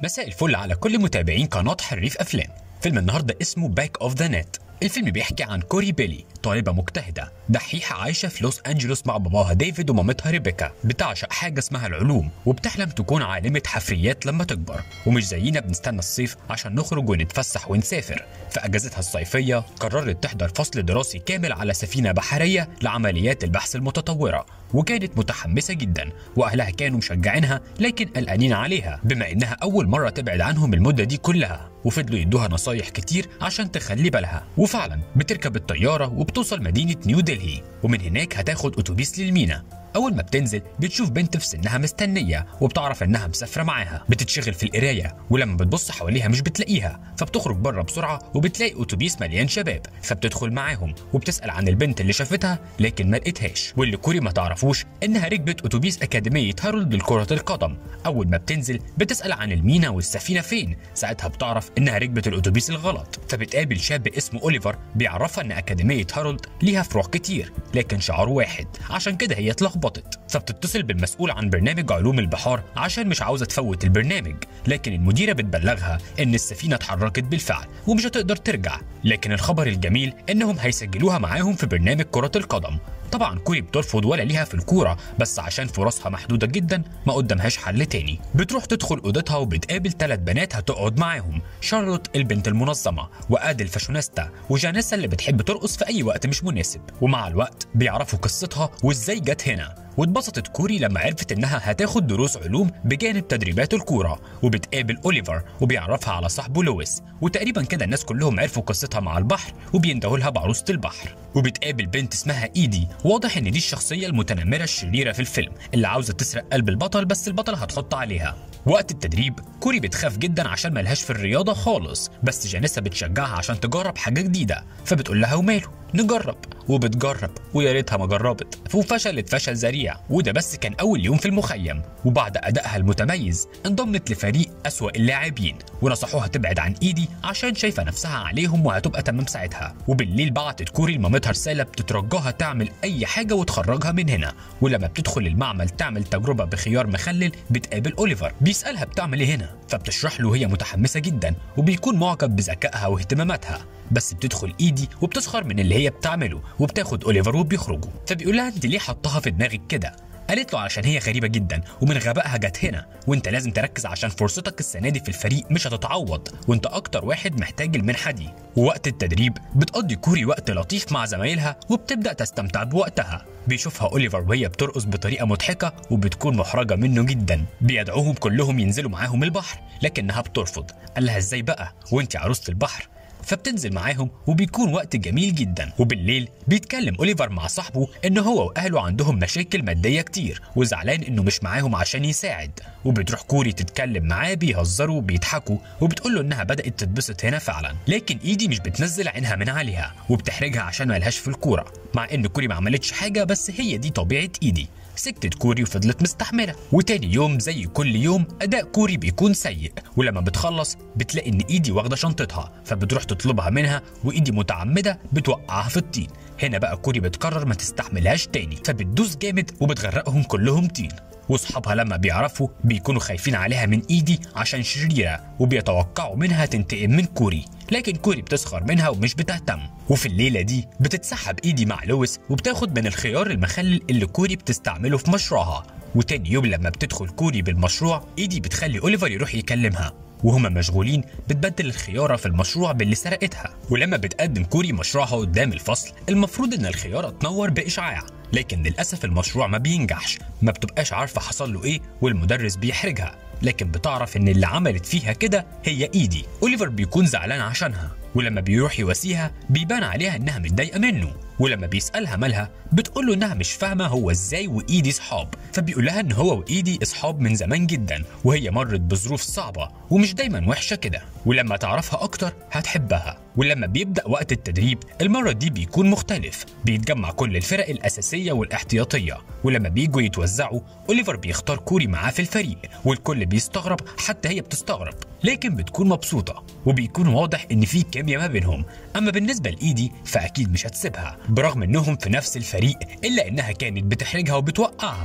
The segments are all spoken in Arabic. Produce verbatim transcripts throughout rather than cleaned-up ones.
مساء الفل على كل متابعين قناة حريف أفلام. فيلم النهارده اسمه باك اوف ذا نت. الفيلم بيحكي عن كوري بيلي، طالبة مجتهدة دحيحة عايشة في لوس أنجلوس مع باباها ديفيد ومامتها ريبيكا. بتعشق حاجة اسمها العلوم وبتحلم تكون عالمة حفريات لما تكبر، ومش زينا بنستنى الصيف عشان نخرج ونتفسح ونسافر. في أجازتها الصيفية قررت تحضر فصل دراسي كامل على سفينة بحرية لعمليات البحث المتطورة، وكانت متحمسة جدا وأهلها كانوا مشجعينها لكن قلقانين عليها بما إنها أول مرة تبعد عنهم المدة دي كلها، وفضلوا يدوها نصايح كتير عشان تخلي بالها. وفعلا بتركب الطيارة وبتوصل مدينة نيو دلهي، ومن هناك هتاخد أتوبيس للمينا. أول ما بتنزل بتشوف بنت في سنها مستنية وبتعرف إنها مسافرة معاها. بتتشغل في القراية ولما بتبص حواليها مش بتلاقيها، فبتخرج بره بسرعة وبتلاقي أتوبيس مليان شباب، فبتدخل معاهم وبتسأل عن البنت اللي شافتها لكن ما لقيتهاش. واللي كوري ما تعرفوش إنها ركبت أتوبيس أكاديمية هارولد لكرة القدم. أول ما بتنزل بتسأل عن المينا والسفينة فين، ساعتها بتعرف إنها ركبت الأتوبيس الغلط. فبتقابل شاب اسمه أوليفر بيعرفها إن أكاديمية هارولد ليها فروع كتير لكن شعار واحد، عشان كده هي اتلخبطت. فبتتصل بالمسؤول عن برنامج علوم البحار عشان مش عاوزه تفوت البرنامج، لكن المديره بتبلغها ان السفينه اتحركت بالفعل ومش هتقدر ترجع. لكن الخبر الجميل انهم هيسجلوها معاهم في برنامج كره القدم. طبعا كوري بترفض ولا ليها في الكوره، بس عشان فرصها محدوده جدا ما قدامهاش حل تاني. بتروح تدخل اوضتها وبتقابل ثلاث بنات هتقعد معاهم، شارلوت البنت المنظمه، وادل فاشونيستا، وجانيسا اللي بتحب ترقص في اي وقت مش مناسب. ومع الوقت بيعرفوا قصتها وازاي جت هنا. واتبسطت كوري لما عرفت انها هتاخد دروس علوم بجانب تدريبات الكوره. وبتقابل اوليفر وبيعرفها على صاحبه لويس، وتقريبا كده الناس كلهم عرفوا قصتها مع البحر وبيندهوا لها بعروسه البحر. وبتقابل بنت اسمها ايدي، واضح ان دي الشخصيه المتنمره الشريره في الفيلم اللي عاوزه تسرق قلب البطل، بس البطل هتحط عليها. وقت التدريب كوري بتخاف جدا عشان ملهاش في الرياضه خالص، بس جانيسا بتشجعها عشان تجرب حاجه جديده، فبتقول لها وماله نجرب. وبتجرب ويا ريتها ما جربت، وفشلت فشل ذريع. وده بس كان اول يوم في المخيم، وبعد ادائها المتميز انضمت لفريق اسوأ اللاعبين، ونصحوها تبعد عن ايدي عشان شايفه نفسها عليهم وهتبقى تمام ساعتها. وبالليل بعتت كوري لمامتها رساله بتترجاها تعمل اي حاجه وتخرجها من هنا. ولما بتدخل المعمل تعمل تجربه بخيار مخلل بتقابل اوليفر بيسالها بتعمل ايه هنا، فبتشرح له وهي متحمسه جدا وبيكون معجب بذكائها واهتماماتها. بس بتدخل ايدي وبتسخر من اللي هي بتعمله وبتاخد اوليفر وبيخرجوا. فبيقول لها انت ليه حطها في دماغك كده؟ قالت له علشان هي غريبه جدا ومن غبائها جت هنا، وانت لازم تركز عشان فرصتك السنه دي في الفريق مش هتتعوض، وانت اكتر واحد محتاج المنحه دي. ووقت التدريب بتقضي كوري وقت لطيف مع زمايلها وبتبدا تستمتع بوقتها. بيشوفها اوليفر وهي بترقص بطريقه مضحكه وبتكون محرجه منه جدا. بيدعوهم كلهم ينزلوا معاهم البحر لكنها بترفض. قال لها ازاي بقى وانت عروسه البحر؟ فبتنزل معاهم وبيكون وقت جميل جدا. وبالليل بيتكلم اوليفر مع صاحبه ان هو واهله عندهم مشاكل ماديه كتير وزعلان انه مش معاهم عشان يساعد. وبتروح كوري تتكلم معاه، بيهزروا وبيضحكوا وبتقول له انها بدات تتبسط هنا فعلا. لكن ايدي مش بتنزل عينها من عليها وبتحرجها عشان مالهاش في الكوره، مع ان كوري ما عملتش حاجه، بس هي دي طبيعه ايدي. سكتت كوري وفضلت مستحمله. وتاني يوم زي كل يوم اداء كوري بيكون سيء، ولما بتخلص بتلاقي ان ايدي واخده شنطتها، فبتروح تطلبها منها وايدي متعمده بتوقعها في الطين. هنا بقى كوري بتقرر ما تستحملهاش تاني، فبتدوس جامد وبتغرقهم كلهم طين. واصحابها لما بيعرفوا بيكونوا خايفين عليها من ايدي عشان شريره وبيتوقعوا منها تنتقم من كوري، لكن كوري بتسخر منها ومش بتهتم. وفي الليله دي بتتسحب ايدي مع لويس وبتاخد من الخيار المخلل اللي كوري بتستعمله في مشروعها. وتاني يوم لما بتدخل كوري بالمشروع ايدي بتخلي اوليفر يروح يكلمها، وهما مشغولين بتبدل الخياره في المشروع باللي سرقتها. ولما بتقدم كوري مشروعها قدام الفصل المفروض ان الخياره تنور باشعاع، لكن للاسف المشروع ما بينجحش. ما بتبقاش عارفه حصل له ايه والمدرس بيحرجها، لكن بتعرف ان اللي عملت فيها كده هي ايدي. اوليفر بيكون زعلان عشانها، ولما بيروح يواسيها بيبان عليها انها متضايقه منه. ولما بيسالها مالها بتقول له انها مش فاهمه هو ازاي وايدي صحاب، فبيقول لها ان هو وايدي اصحاب من زمان جدا وهي مرت بظروف صعبه ومش دايما وحشه كده، ولما تعرفها اكتر هتحبها. ولما بيبدا وقت التدريب المره دي بيكون مختلف، بيتجمع كل الفرق الاساسيه والاحتياطيه، ولما بيجوا يتوزعوا اوليفر بيختار كوري معاه في الفريق، والكل بيستغرب حتى هي بتستغرب، لكن بتكون مبسوطه وبيكون واضح ان في كيمياء ما بينهم. اما بالنسبه لايدي فاكيد مش هتسيبها برغم انهم في نفس الفريق، الا انها كانت بتحرجها وبتوقعها.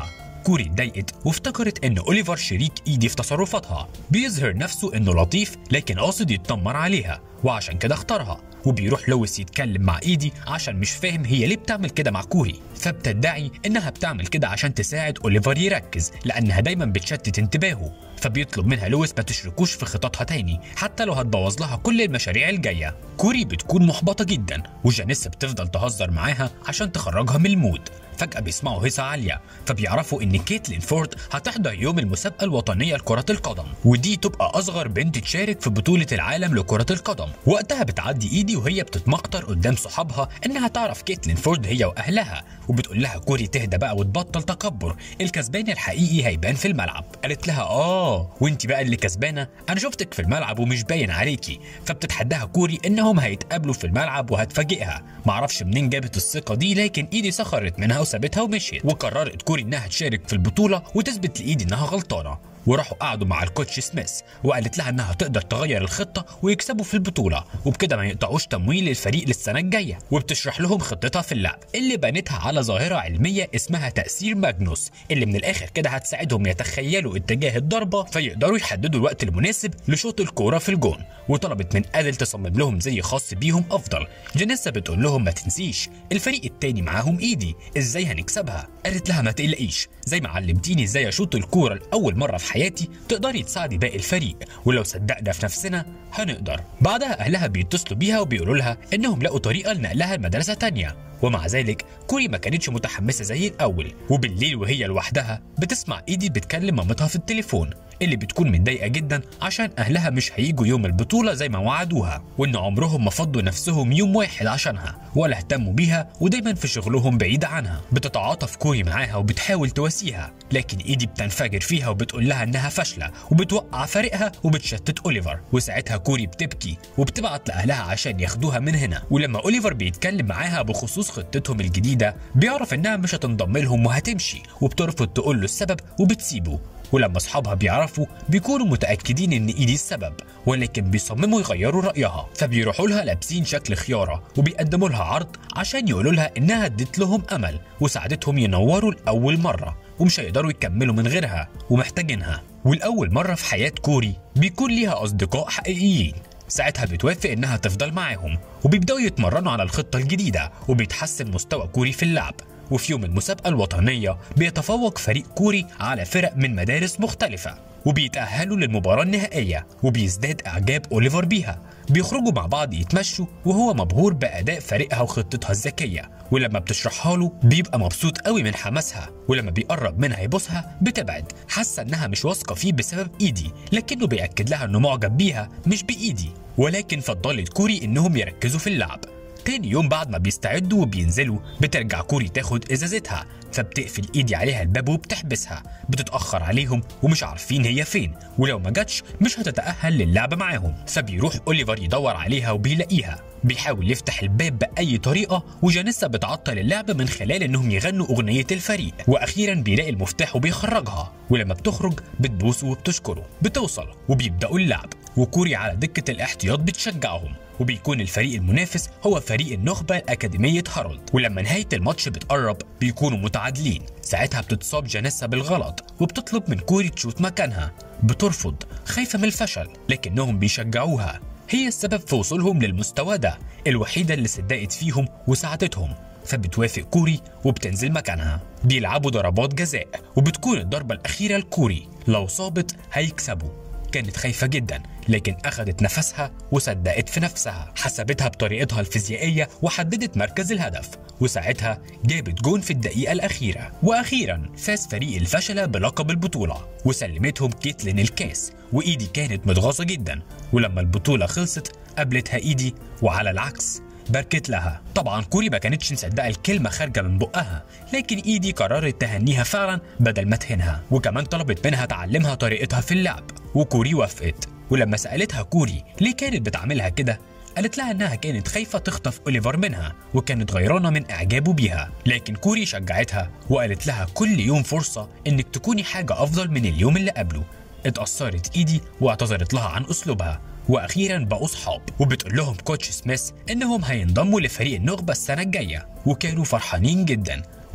كوري اتضايقت وافتكرت ان اوليفر شريك ايدي في تصرفاتها، بيظهر نفسه انه لطيف لكن قاصد يتنمر عليها وعشان كده اختارها. وبيروح لويس يتكلم مع ايدي عشان مش فاهم هي ليه بتعمل كده مع كوري، فبتدعي انها بتعمل كده عشان تساعد اوليفر يركز لانها دايما بتشتت انتباهه. فبيطلب منها لويس ما تشركوش في خططها تاني حتى لو هتبوظ لها كل المشاريع الجايه. كوري بتكون محبطه جدا وجانيسا بتفضل تهزر معاها عشان تخرجها من المود. فجأة بيسمعوا هيصة عالية فبيعرفوا إن كيتلين فورد هتحضر يوم المسابقة الوطنية لكرة القدم، ودي تبقى أصغر بنت تشارك في بطولة العالم لكرة القدم. وقتها بتعدي إيدي وهي بتتمقطر قدام صحابها إنها تعرف كيتلين فورد هي وأهلها، وبتقول لها كوري تهدى بقى وتبطل تكبر، الكسبان الحقيقي هيبان في الملعب. قالت لها آه وأنت بقى اللي كسبانة، أنا شفتك في الملعب ومش باين عليكي. فبتتحداها كوري إنهم هيتقابلوا في الملعب وهتفاجئها. معرفش منين جابت الثقة دي لكن إيدي سخرت منها وسابتها ومشيت. وقررت كوري انها تشارك في البطوله وتثبت لايدي انها غلطانه. وراحوا قعدوا مع الكوتش سميث وقالت لها انها تقدر تغير الخطه ويكسبوا في البطوله وبكده ما يقطعوش تمويل للفريق للسنه الجايه. وبتشرح لهم خطتها في اللعب اللي بنتها على ظاهره علميه اسمها تاثير ماجنوس، اللي من الاخر كده هتساعدهم يتخيلوا اتجاه الضربه فيقدروا يحددوا الوقت المناسب لشوط الكوره في الجون. وطلبت من ادل تصمم لهم زي خاص بيهم افضل. جانيسا بتقول لهم ما تنسيش الفريق التاني معاهم ايدي، ازاي هنكسبها؟ قالت لها ما تقلقيش، زي ما علمتيني ازاي اشوط الكوره لاول مره في حياتي تقدري تساعدي باقي الفريق، ولو صدقنا في نفسنا هنقدر. بعدها اهلها بيتصلوا بيها وبيقولوا لها انهم لقوا طريقه لنقلها لمدرسه تانيه. ومع ذلك كوري ما كانتش متحمسه زي الاول. وبالليل وهي لوحدها بتسمع ايدي بتكلم مامتها في التليفون اللي بتكون متضايقه جدا عشان اهلها مش هيجوا يوم البطوله زي ما وعدوها، وان عمرهم ما فضوا نفسهم يوم واحد عشانها ولا اهتموا بيها ودايما في شغلهم بعيد عنها. بتتعاطف كوري معاها وبتحاول تواسيها لكن ايدي بتنفجر فيها وبتقول لها انها فاشله وبتوقع فريقها وبتشتت اوليفر. وساعتها كوري بتبكي وبتبعت لاهلها عشان ياخدوها من هنا. ولما اوليفر بيتكلم معاها بخصوص خطتهم الجديده بيعرف انها مش هتنضم لهم وهتمشي، وبترفض تقول له السبب وبتسيبه. ولما اصحابها بيعرفوا بيكونوا متاكدين ان ايدي السبب ولكن بيصمموا يغيروا رايها. فبيروحوا لها لابسين شكل خياره وبيقدموا لها عرض عشان يقولوا لها انها ادت لهم امل وساعدتهم ينوروا لاول مره ومش هيقدروا يكملوا من غيرها ومحتاجينها. والاول مره في حياه كوري بيكون ليها اصدقاء حقيقيين. ساعتها بتوافق انها تفضل معاهم وبيبداوا يتمرنوا على الخطه الجديده وبيتحسن مستوى كوري في اللعب. وفي يوم المسابقة الوطنية بيتفوق فريق كوري على فرق من مدارس مختلفة وبيتأهلوا للمباراة النهائية وبيزداد إعجاب أوليفر بيها. بيخرجوا مع بعض يتمشوا وهو مبهور بأداء فريقها وخطتها الذكية، ولما بتشرحها له بيبقى مبسوط قوي من حماسها. ولما بيقرب منها يبوسها بتبعد حاسة انها مش واثقة فيه بسبب ايدي، لكنه بيأكد لها انه معجب بيها مش بإيدي. ولكن فضلت كوري انهم يركزوا في اللعب. تاني يوم بعد ما بيستعدوا وبينزلوا بترجع كوري تاخد ازازتها فبتقفل ايدي عليها الباب وبتحبسها. بتتاخر عليهم ومش عارفين هي فين، ولو ما جاتش مش هتتاهل للعب معاهم. فبيروح اوليفر يدور عليها وبيلاقيها. بيحاول يفتح الباب باي طريقه وجانيسا بتعطل اللعب من خلال انهم يغنوا اغنيه الفريق. واخيرا بيلاقي المفتاح وبيخرجها، ولما بتخرج بتبوسه وبتشكره. بتوصل وبيبداوا اللعب وكوري على دكه الاحتياط بتشجعهم. وبيكون الفريق المنافس هو فريق النخبة الأكاديمية هارولد. ولما نهاية الماتش بتقرب بيكونوا متعادلين. ساعتها بتتصاب جانيسا بالغلط وبتطلب من كوري تشوت مكانها. بترفض خايفة من الفشل لكنهم بيشجعوها، هي السبب في وصولهم للمستوى ده، الوحيدة اللي صدقت فيهم وساعدتهم. فبتوافق كوري وبتنزل مكانها. بيلعبوا ضربات جزاء وبتكون الضربة الأخيرة لكوري، لو صابت هيكسبوا. كانت خايفة جدا لكن أخذت نفسها وصدقت في نفسها. حسبتها بطريقتها الفيزيائية وحددت مركز الهدف، وساعتها جابت جون في الدقيقة الأخيرة. وأخيرا فاز فريق الفشلة بلقب البطولة وسلمتهم كيتلين الكاس. وإيدي كانت متغاظة جدا، ولما البطولة خلصت قابلتها إيدي وعلى العكس باركت لها. طبعا كوري ما كانتش مصدقه الكلمه خارجه من بقها، لكن ايدي قررت تهنيها فعلا بدل ما تهينها، وكمان طلبت منها تعلمها طريقتها في اللعب. وكوري وافقت. ولما سالتها كوري ليه كانت بتعملها كده قالت لها انها كانت خايفه تخطف اوليفر منها وكانت غيرانه من اعجابه بيها. لكن كوري شجعتها وقالت لها كل يوم فرصه انك تكوني حاجه افضل من اليوم اللي قبله. اتأثرت ايدي واعتذرت لها عن اسلوبها، واخيرا بقوا صحاب. وبتقول لهم كوتش سميث انهم هينضموا لفريق النخبه السنه الجايه، وكانوا فرحانين جدا.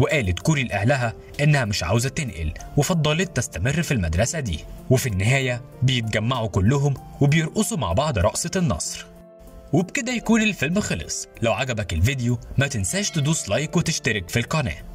وقالت كوري لأهلها إنها مش عاوزة تنقل وفضلت تستمر في المدرسة دي. وفي النهاية بيتجمعوا كلهم وبيرقصوا مع بعض رقصة النصر. وبكده يكون الفيلم خلص. لو عجبك الفيديو ما تنساش تدوس لايك وتشترك في القناة.